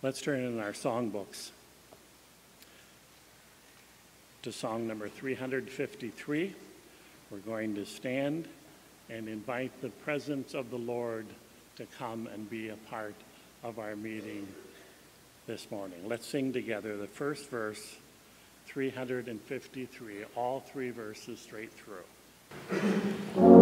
Let's turn in our songbooks to song number 353. We're going to stand and invite the presence of the Lord to come and be a part of our meeting this morning. Let's sing together the first verse, 353, all three verses straight through.